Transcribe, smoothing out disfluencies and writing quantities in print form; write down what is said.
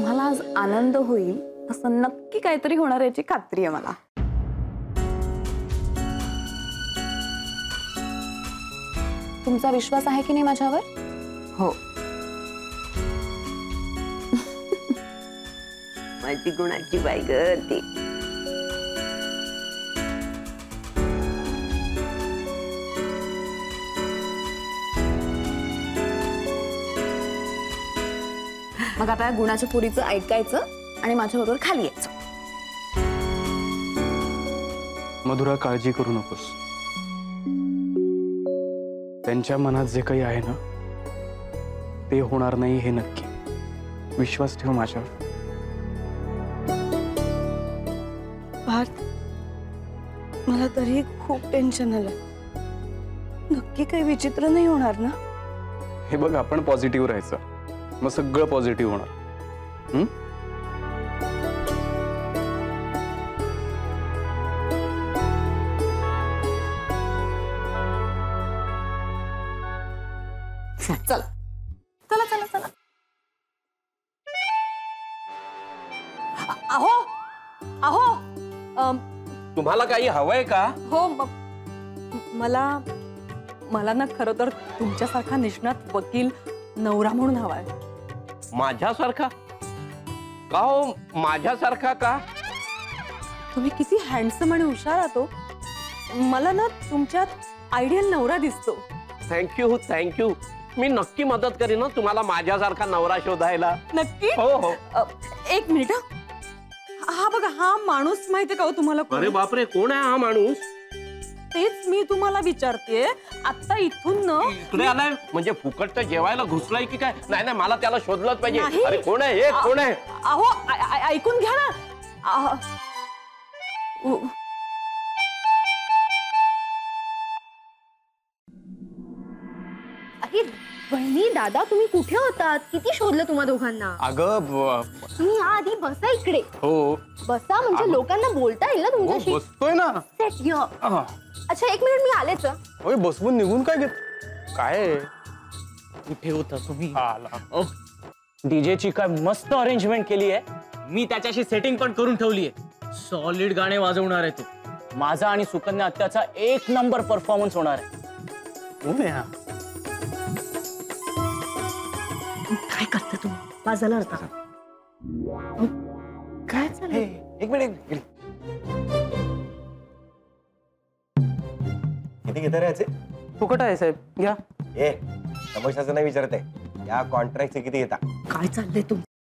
तुम्हाला आज आनंद होईल असं नक्की काहीतरी होणार याची खात्री आहे मला। तुमचा विश्वास आहे की नाही माझ्यावर? हो। माझी गुणाची बाई ग ती। मग आता गुणाच्या पुरीचं ऐकायचं आणि माझ्याबरोबर खाली यायचं। मधुरा, काळजी करू नकोस। त्यांच्या मनात जे काही आहे ना ते होणार नाही हे नक्की। विश्वास ठेव माझ्यावर। पार्थ, मला तरी खूप टेन्शन आलं। नक्की काही विचित्र नाही होणार ना? हे बघ, आपण पॉझिटिव्ह राहायचं, मग सगळं पॉझिटिव्ह होणार। चला चला चला चला। अहो अहो, तुम्हाला काही हवंय का? हो, मला मला ना खरं तर तुमच्यासारखा निष्णात वकील नवरा म्हणून हवाय। माझ्यासारखा का हो? माझ्यासारखा का? तुम्ही किती हँडसम आणि हुशार आहात हो। मला ना तुमच्यात आयडियल नवरा दिसतो। Thank you thank you. मी नक्की मदत करीन ना तुम्हाला माझ्यासारखा नवरा शोधायला। नक्की? हो हो। एक मिनिट हा बघा, हा माणूस माहितीये का हो तुम्हाला? अरे बापरे, कोण आहे हा माणूस? तेच मी तुम्हाला विचारतेय। आता इथून न इकडे आलाय म्हणजे फुकट जेवायला घुसलाय की काय? नाही नाही, मला त्याला शोधलंच पाहिजे। नाही। अरे कोण आहे हे? कोण आहे? अहो ऐकून घ्या ना। अरे बहिणी दादा, तुम्ही कुठे होतात? किती शोधलं तुम्हा दोघांना? अगं तुम्ही या आधी बसा इकडे। हो, बसा म्हणजे लोकांना बोलता येईल ना तुमच्याशी। बसतोय ना। Set here. अच्छा एक मिनिट, मी आलेच। ओय, बसवून निघून काय घेत? काय कुठे होता तुम्ही? आला डीजेची काय मस्त अरेंजमेंट केली आहे। मी त्याच्याशी सेटिंग पण करून ठेवली आहे। सॉलिड गाणे वाजवणार आहे तो। माझा आणि सुकन्या आत्याचा एक नंबर परफॉर्मन्स होणार आहे। कोण आहे हा? काय करते तुम्ही? वाजला होता काय चाललंय? एक मिनिट, किती घेता रे याचे? फुकट आहे साहेब, घ्या। ए, तमाशाचं नाही विचारते, या कॉन्ट्रॅक्टचे किती घेता? काय चाललंय तुमचं?